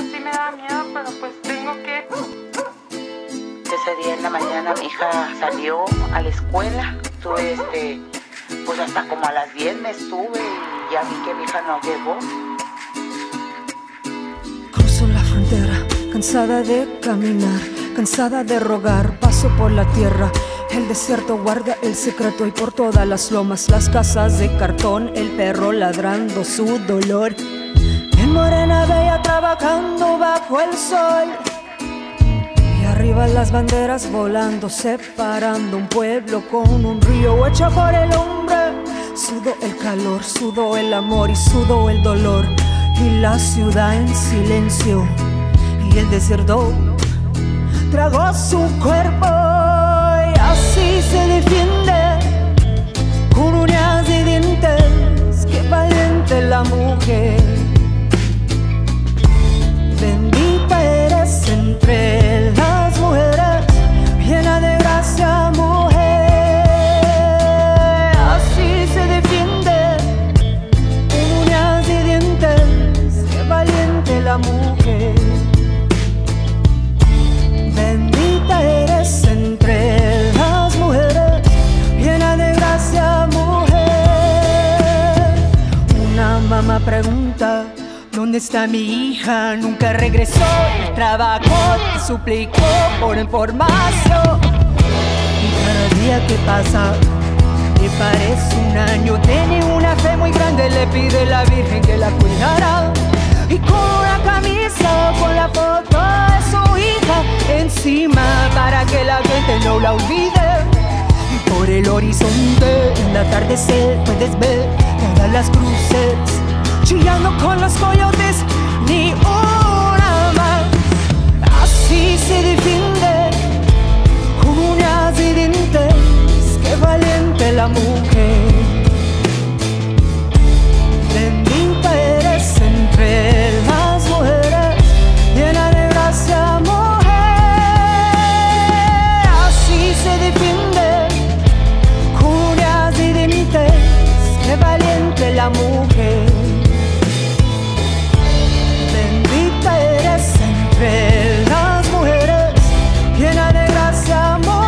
sí me da miedo, pero pues tengo que... Ese día en la mañana mi hija salió a la escuela. Estuve, pues hasta como a las 10 me estuve y ya vi que mi hija no llegó. Cruzo la frontera, cansada de caminar, cansada de rogar, paso por la tierra. El desierto guarda el secreto y por todas las lomas, las casas de cartón, el perro ladrando su dolor. En morena bella trabajando bajo el sol. Y arriba las banderas volando, separando un pueblo con un río hecho por el hombre. Sudo el calor, sudo el amor y sudo el dolor. Y la ciudad en silencio y el desierto tragó su cuerpo. Y así se defiende con uñas y dientes. Qué valiente la mujer. Bendita eres entre las mujeres, llena de gracia, mujer. Así se defiende con uñas y dientes. Qué valiente la mujer. Bendita eres entre las mujeres, llena de gracia, mujer. Una mamá pregunta: ¿dónde está mi hija? Nunca regresó. El trabajo te suplicó por información. Y cada día que pasa le parece un año. Tiene una fe muy grande, le pide a la Virgen que la cuidara. Y con una camisa con la foto de su hija encima, para que la gente no la olvide. Y por el horizonte, en el atardecer, puedes ver todas las cruces chillando con los coyotes, ni una más. Así se defiende con uñas y dientes. Qué valiente la mujer. Bendita eres entre las mujeres, llena de gracia, mujer. Así se defiende con uñas y dientes. Qué valiente la mujer. Bendita eres entre las mujeres, llena de gracia, mujer.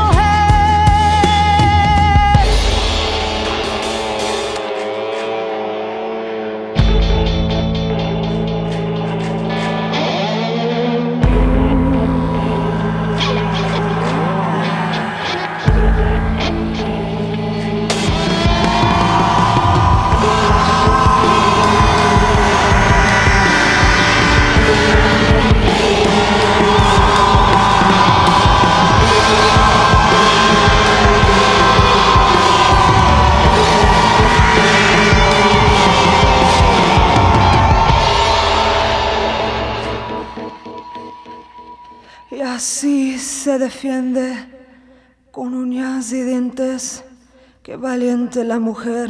Y así se defiende con uñas y dientes. Qué valiente la mujer.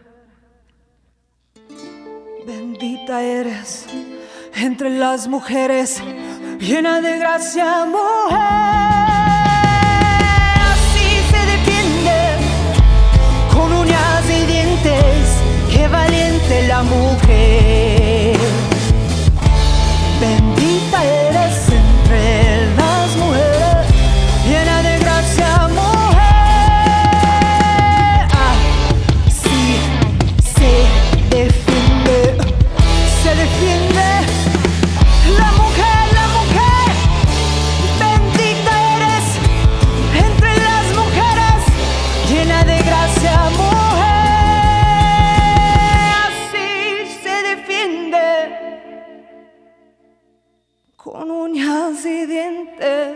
Bendita eres entre las mujeres, llena de gracia, mujer. Así se defiende con uñas y dientes. Qué valiente la mujer. Bendita eres entre las mujeres, llena de gracia, mujer. Así se defiende la mujer, la mujer. Bendita eres entre las mujeres, llena de gracia, mujer. Así se defiende con uñas y dientes.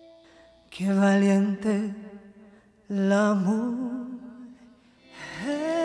Qué valiente la mujer.